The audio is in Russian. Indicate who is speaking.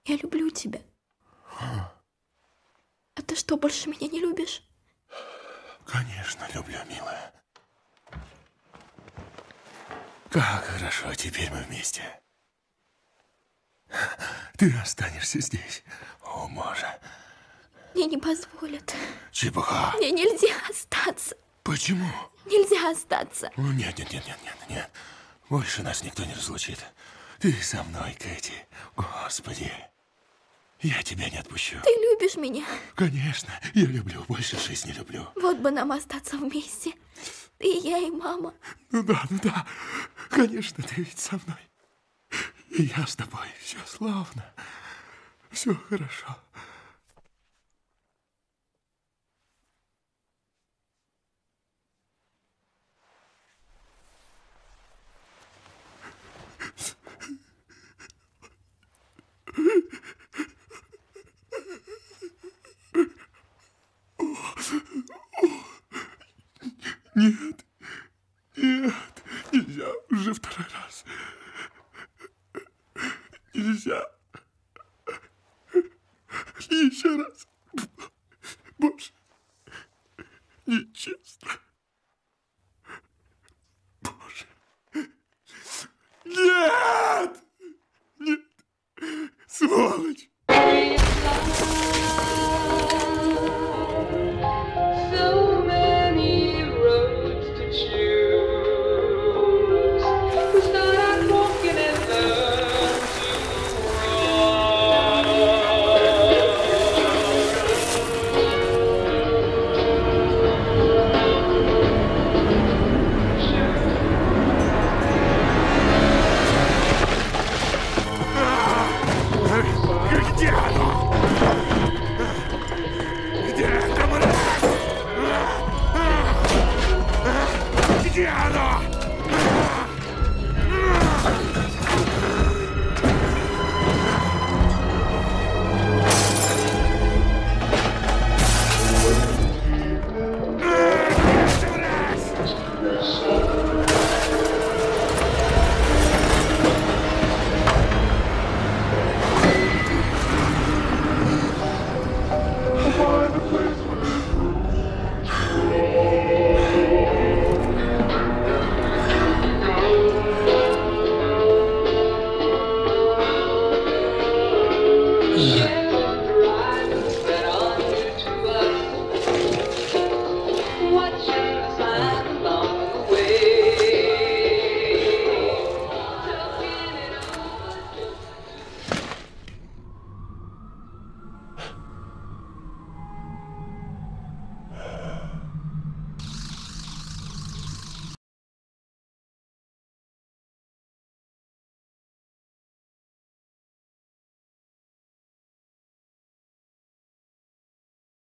Speaker 1: Я люблю тебя. А ты что, больше меня не любишь?
Speaker 2: Конечно, люблю, милая. Как хорошо, теперь мы вместе. Ты останешься здесь. О, Боже.
Speaker 1: Мне не позволят.
Speaker 2: Чепуха.
Speaker 1: Мне нельзя остаться.
Speaker 2: Почему?
Speaker 1: Нельзя остаться.
Speaker 2: О, нет, нет, нет, нет, нет, нет. Больше нас никто не разлучит. Ты со мной, Кэти. Господи. Я тебя не отпущу.
Speaker 1: Ты любишь меня?
Speaker 2: Конечно, я люблю, больше жизни люблю.
Speaker 1: Вот бы нам остаться вместе. Ты, я и мама.
Speaker 2: Ну да. Конечно, ты ведь со мной. И я с тобой. Все славно. Все хорошо. Нет, нельзя уже второй раз. Нельзя. Еще раз. Боже, нечестно. Боже. Нет! Нет! Сволочь! Где оно? Где это, мразь? Где оно?